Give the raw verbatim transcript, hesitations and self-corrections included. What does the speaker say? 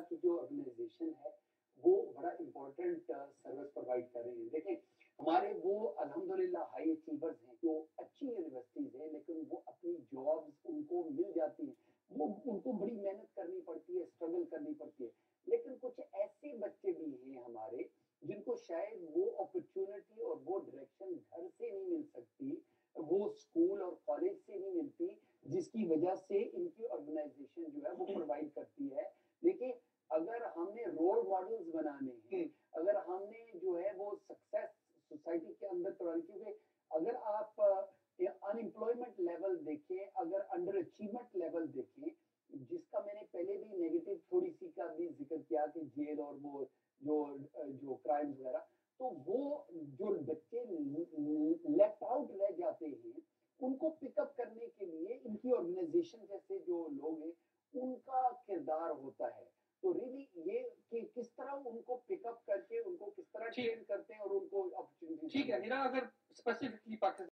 की जो ऑर्गेनाइजेशन है, वो बड़ा इम्पोर्टेंट सर्विस प्रोवाइड कर रही है। देखिए, हमारे वो अल्हम्दुलिल्लाह हाई अचीवर्स हैं, जो अच्छी यूनिवर्सिटीज़ हैं, लेकिन वो अपनी जॉब्स उनको मिल जाती हैं। वो उनको बड़ी मेहनत करनी पड़ती है, स्ट्रगल करनी पड़ती है। लेकिन कुछ ऐसे बच्चे भी हैं हमारे, जिनको शायद वो अपॉर्च्युनिटी और वो डायरेक्शन घर से नहीं मिल सकती, वो स्कूल और कॉलेज से नहीं मिलती, जिसकी वजह से इनकी ऑर्गेनाइजेशन जो है वो प्रोवाइड करती है। देखिए, अगर हमने रोल मॉडल्स बनाने हैं, हुँ। अगर हमने जो है वो सक्सेस सोसाइटी के अंदर करवानी क्योंकि अगर आप या अनएम्प्लॉयमेंट लेवल देखें, अगर अंडर अचीवमेंट लेवल देखें, जिसका मैंने पहले भी नेगेटिव थोड़ी-सी का भी ज़िक्र किया कि जेल और वो जो अ, जो क्राइम्स वगैरह, तो वो जो बच्चे ल ल लेफ्ट आउट रह जाते हैं, उनको पिकअप करने के लिए इनकी ऑर्गेनाइजेशन जैसे जो लोग हैं, उनका किरदार होता है। तो रियली ये कि किस तरह उनको पिकअप करके उनको किस तरह ठीक। ट्रेन करते हैं और उनको अपॉर्च्युनिटीज़ ठीक है, प्रोवाइड मेरा करते हैं। अगर स्पेसिफिकली पाकि